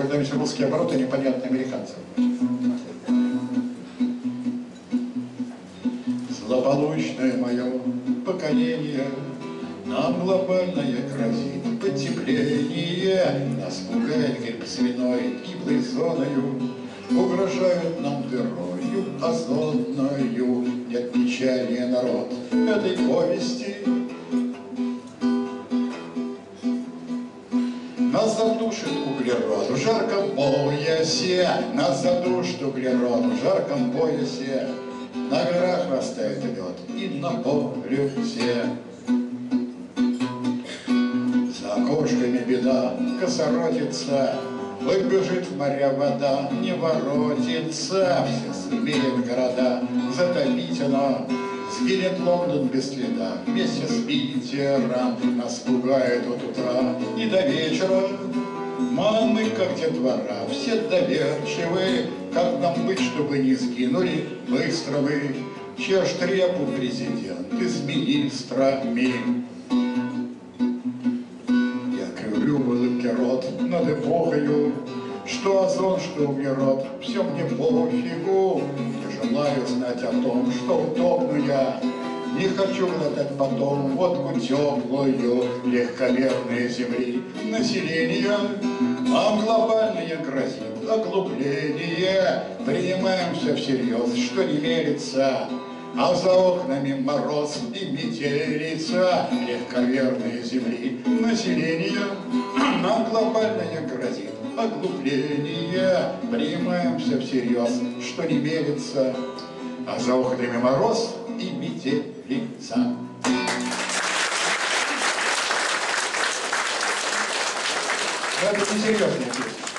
какой-нибудь русские обороты непонятные американцам. Злополучное мое поколение, нам глобальное грозит потепление. Нас пугает гриб свиной, гиблой зоною, угрожают нам дырою озонною. Нет печали, народ, этой повести. Нас задушит углерод в жарком поясе, нас задушит углерод в жарком поясе. На горах растает лед и на полюсе. За окошками беда, косоротица, выбежит в моря вода, не воротится. Все сумеют города затопить оно, сгинет Лондон без следа вместе с Питером. Нас пугает от утра и до вечера. Мамы, как детвора, все доверчивы. Как нам быть, чтобы не сгинули быстро вы? Чья ж трепу президенты с министрами? Я кривлю в улыбке рот над эпохою, что озон, что углерод, все мне пофигу. Не желаю знать о том, что утопну я. Не хочу глотать потом водку теплую. Легковерные земли населения нам глобальное грозит оглупление. Принимаем все всерьез, что не верится, а за окнами мороз и метелица. Легковерные земли населения нам глобальное грозит оглупление. Принимаем все всерьез, что не верится, а за окнами мороз и метелица. Это несерьезная песня.